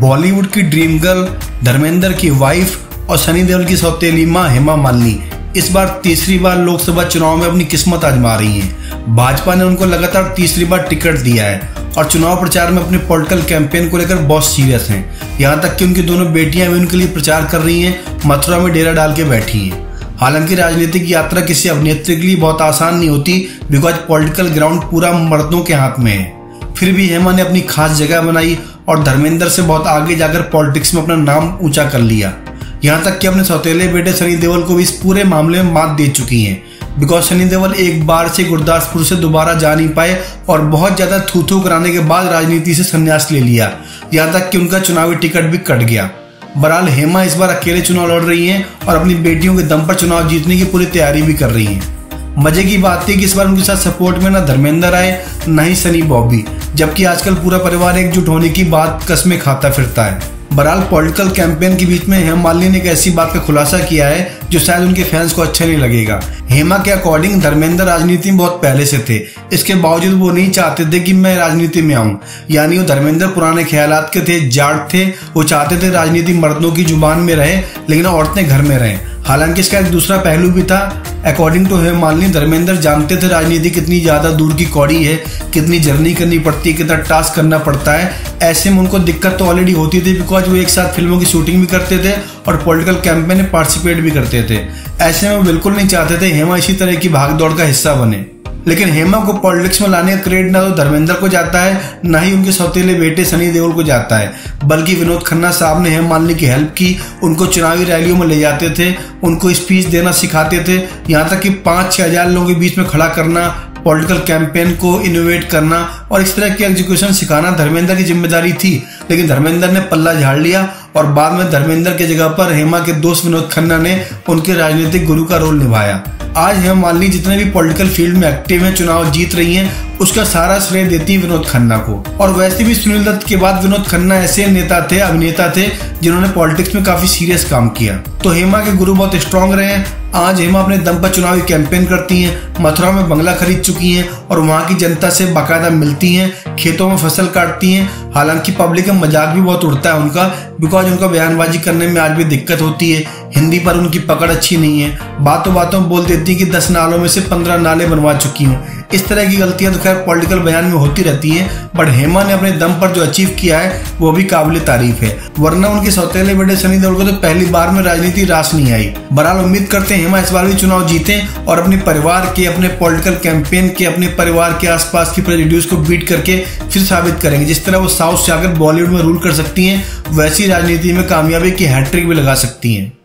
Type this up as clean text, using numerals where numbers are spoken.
बॉलीवुड की dream girl, Dharmendra की wife और सनी देओल की सौतेली मां हेमा मालिनी इस बार तीसरी बार लोकसभा चुनाव में अपनी किस्मत आजमा रही हैं। भाजपा ने उनको लगातार तीसरी बार टिकट दिया है और चुनाव प्रचार में अपने पॉलिटिकल कैंपेन को लेकर बहुत सीरियस हैं। यहाँ तक कि उनकी दोनों बेटियां भी उनके लिए प्रचार कर रही हैं, मथुरा में डेरा डाल के बैठी हैं। हालांकि राजनीतिक यात्रा किसी अभिनेत्री के लिए बहुत आसान नहीं होती, बिकॉज पॉलिटिकल ग्राउंड पूरा मर्दों के हाथ में है। फिर भी हेमा ने अपनी खास जगह बनाई और धर्मेंद्र से बहुत आगे जाकर पॉलिटिक्स में अपना नाम ऊंचा कर लिया। यहाँ तक कि अपने सौतेले बेटे सनी देओल को भी इस पूरे मामले में मात दे चुकी हैं, बिकॉज सनी देओल एक बार से गुरदासपुर से दोबारा जा नहीं पाए और बहुत ज्यादा थू कराने के बाद राजनीति से संन्यास ले लिया। यहाँ तक कि उनका चुनावी टिकट भी कट गया। बहरहाल हेमा इस बार अकेले चुनाव लड़ रही हैं और अपनी बेटियों के दम पर चुनाव जीतने की पूरी तैयारी भी कर रही हैं। मजे की बात थी कि इस बार उनके साथ सपोर्ट में ना धर्मेंद्र आए ना ही सनी बॉबी, जबकि आजकल पूरा परिवार एकजुट होने की बात कस्में खाता फिरता है। बहरहाल पॉलिटिकल कैंपेन के बीच में हेमा मालिनी ने एक ऐसी बात का खुलासा किया है जो शायद उनके फैंस को अच्छा नहीं लगेगा। हेमा के अकॉर्डिंग धर्मेंद्र राजनीति में बहुत पहले से थे, इसके बावजूद वो नहीं चाहते थे कि मैं राजनीति में आऊं। यानी वो धर्मेंद्र पुराने ख्यालात के थे, जाट थे। वो चाहते थे राजनीति मर्दों की जुबान में रहे लेकिन औरतें घर में रहें। हालांकि इसका एक दूसरा पहलू भी था। अकॉर्डिंग टू हेमा मालिनी, धर्मेंद्र जानते थे राजनीति कितनी ज्यादा दूर की कौड़ी है, कितनी जर्नी करनी पड़ती है, कितना टास्क करना पड़ता है। ऐसे में उनको दिक्कत तो ऑलरेडी होती थी, बिकॉज वो एक साथ फिल्मों की शूटिंग भी करते थे और पॉलिटिकल कैंपेन में पार्टिसिपेट भी करते थे। ऐसे में वो बिल्कुल नहीं चाहते थे हेमा इसी तरह की भागदौड़ का हिस्सा बने। लेकिन हेमा को पॉलिटिक्स में लाने का क्रेडिट ना तो धर्मेंद्र को जाता है, ना ही उनके सौतेले बेटे सनी देओल को जाता है, बल्कि विनोद खन्ना साहब ने हेमा मालिनी की हेल्प की। उनको चुनावी रैलियों में ले जाते थे, उनको स्पीच देना सिखाते थे, यहाँ तक कि 5-6 हजार लोगों के बीच में खड़ा करना, पॉलिटिकल कैंपेन को इनोवेट करना और इस तरह की एग्जीक्यूशन सिखाना धर्मेंद्र की जिम्मेदारी थी। लेकिन धर्मेंद्र ने पल्ला झाड़ लिया और बाद में धर्मेंद्र की जगह पर हेमा के दोस्त विनोद खन्ना ने उनके राजनीतिक गुरु का रोल निभाया। आज हेमा मालिनी जितने भी पॉलिटिकल फील्ड में एक्टिव हैं, चुनाव जीत रही हैं, उसका सारा श्रेय देती है विनोद खन्ना को। और वैसे भी सुनील दत्त के बाद विनोद खन्ना ऐसे नेता थे, अभिनेता थे जिन्होंने पॉलिटिक्स में काफी सीरियस काम किया। तो हेमा के गुरु बहुत स्ट्रांग रहे हैं। आज हेमा अपने दम पर चुनावी कैंपेन करती हैं, मथुरा में बंगला खरीद चुकी हैं और वहां की जनता से बाकायदा मिलती हैं, खेतों में फसल काटती हैं। हालांकि पब्लिक में मजाक भी बहुत उड़ता है उनका, बिकॉज उनका बयानबाजी करने में आज भी दिक्कत होती है। हिंदी पर उनकी पकड़ अच्छी नहीं है, बातों बातों में बोल देती है कि 10 नालों में से 15 नाले बनवा चुकी हूँ। इस तरह की गलतियां तो खैर पॉलिटिकल बयान में होती रहती हैं, बट हेमा ने अपने दम पर जो अचीव किया है वो भी काबिल तारीफ है। वरना उनके सौतेले बेटे सनी देओल को तो पहली बार में राजनीति रास नहीं आई। बहरहाल उम्मीद करते हैं हेमा इस बार भी चुनाव जीतें और अपने परिवार के, अपने पॉलिटिकल कैंपेन के, अपने परिवार के आसपास की प्रेजुडिस को बीट करके फिर साबित करेंगे। जिस तरह वो साउथ से आकर बॉलीवुड में रूल कर सकती हैं, वैसी राजनीति में कामयाबी की हैट्रिक भी लगा सकती हैं।